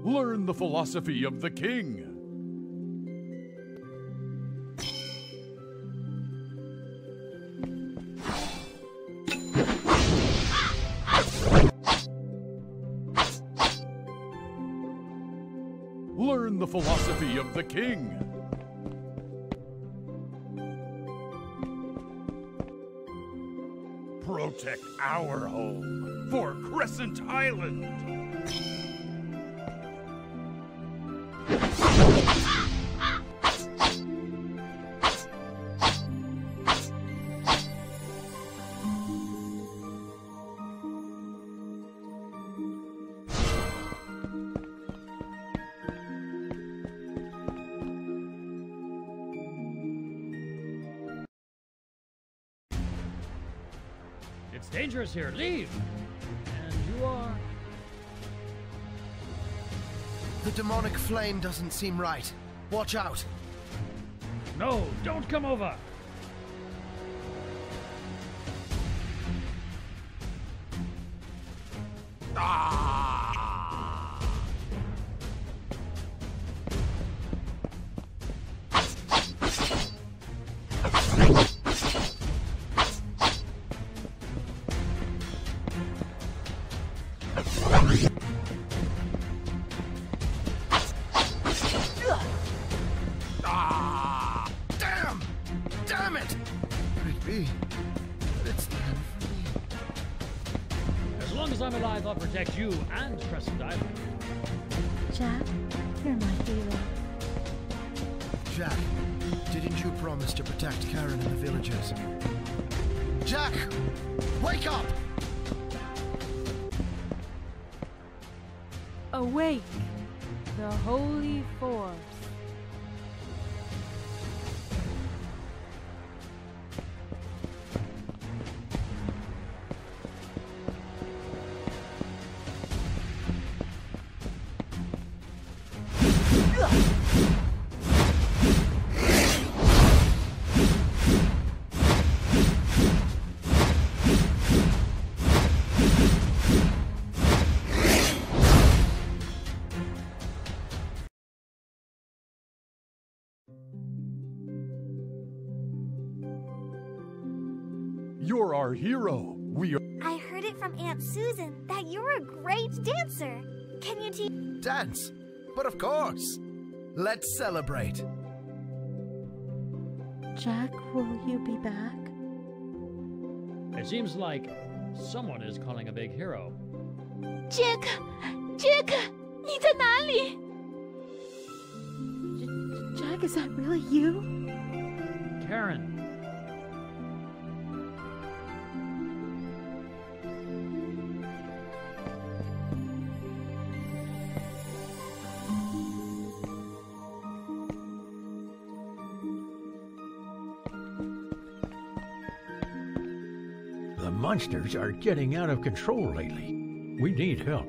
Learn the philosophy of the king. Learn the philosophy of the king. Protect our home for Crescent Island. It's dangerous here. Leave! And you are... The demonic flame doesn't seem right. Watch out. No, don't come over! Damn it! Could it be? It's time for me. As long as I'm alive, I'll protect you and Crescent Island. Jack, you're my hero. Jack, didn't you promise to protect Karen and the villagers? Jack! Wake up! Awake, the Holy Force. You're our hero. We are... I heard it from Aunt Susan that you're a great dancer. Can you teach? Dance? But of course! Let's celebrate. Jack, will you be back? It seems like someone is calling a big hero. Jack! Jack! 你在哪里? Jack, is that really you? Karen. The monsters are getting out of control lately. We need help.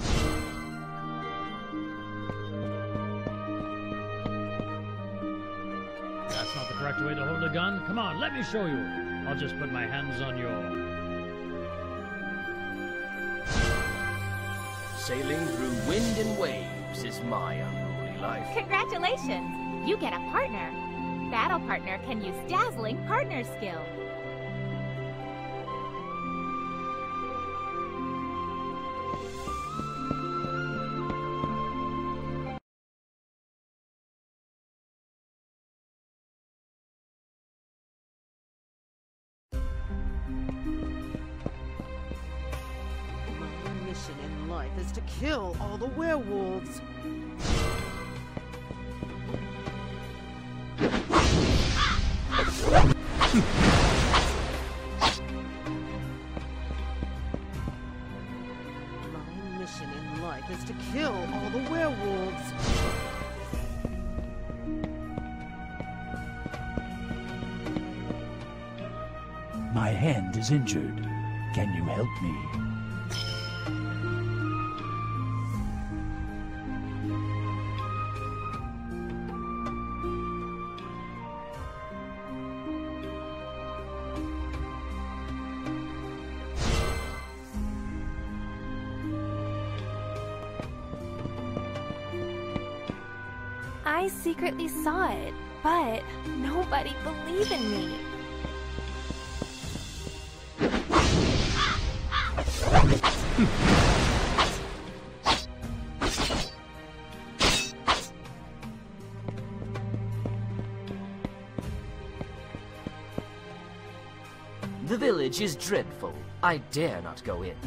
That's not the correct way to hold a gun. Come on, let me show you. I'll just put my hands on your... Sailing through wind and waves is my unruly life. Congratulations! You get a partner. Battle Partner can use dazzling partner skill. My mission in life is to kill all the werewolves. My mission in life is to kill all the werewolves. My hand is injured. Can you help me? I secretly saw it, but nobody believed in me. The village is dreadful. I dare not go in.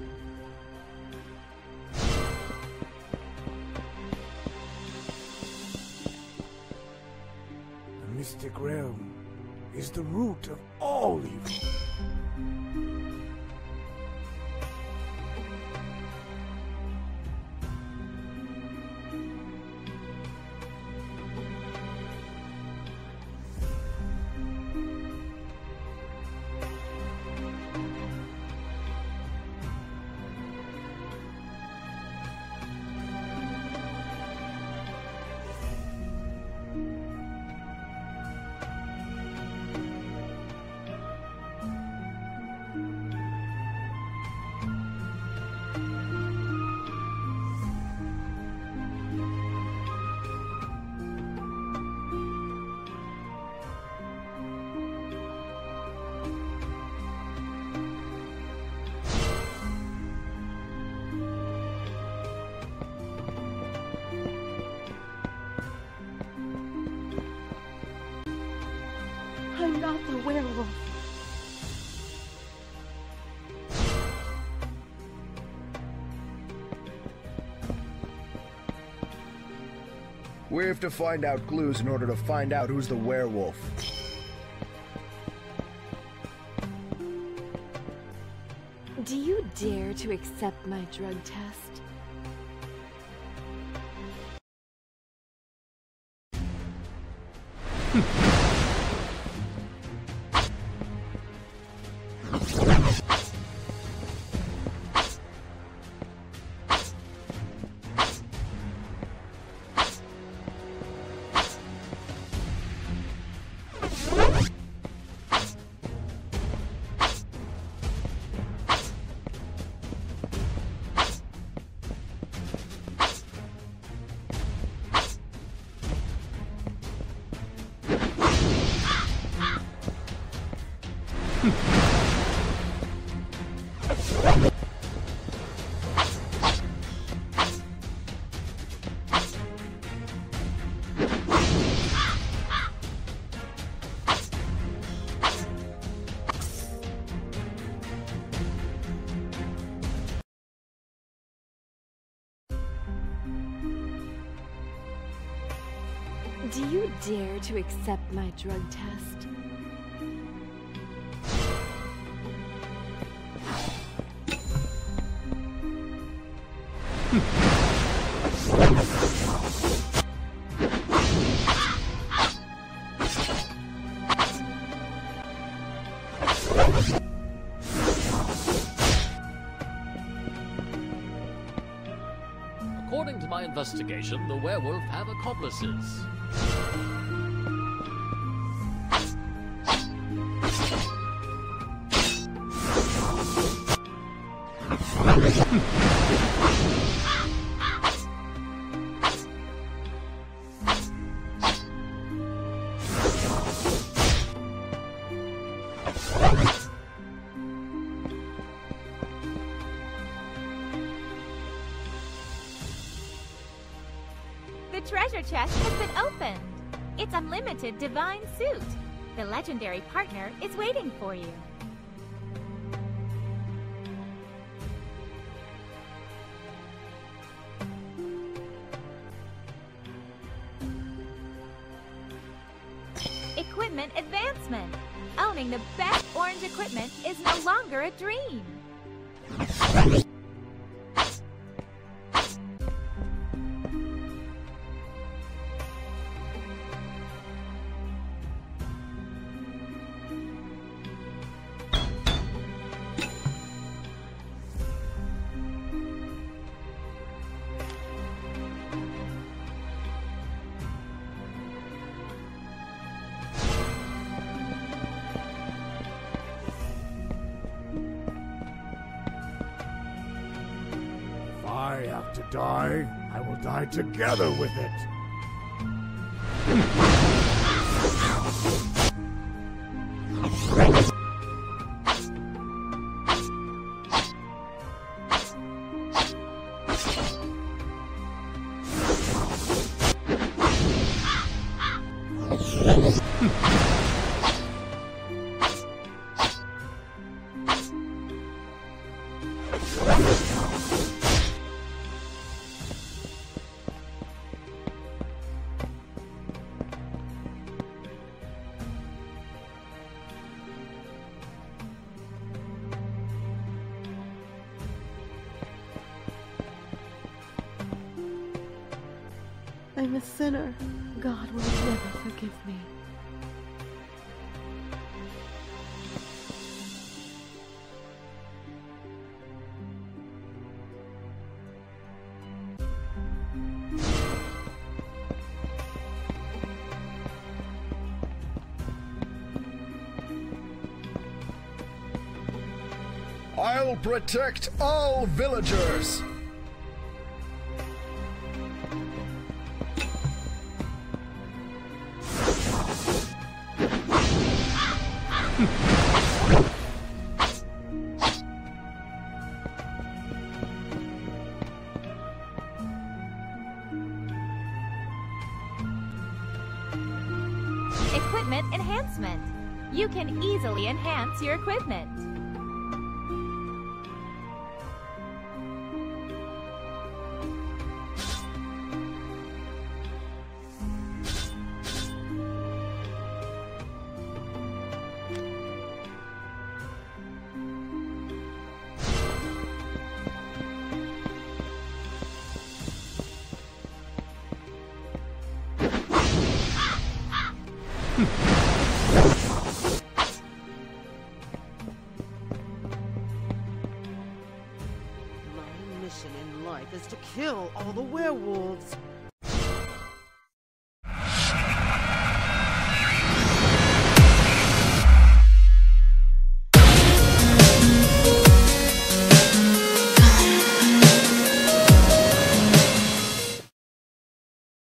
The mystic realm is the root of all evil. I'm not the werewolf. We have to find out clues in order to find out who's the werewolf. Do you dare to accept my drug test? Do you dare to accept my drug test? According to my investigation, the werewolf have accomplices. The treasure chest has been opened. It's unlimited divine suit. The legendary partner is waiting for you. Equipment advancement. Owning the best orange equipment is no longer a dream. If I have to die, I will die together with it. I'm a sinner. God will never forgive me. I'll protect all villagers! Equipment enhancement. You can easily enhance your equipment. My mission in life is to kill all the werewolves.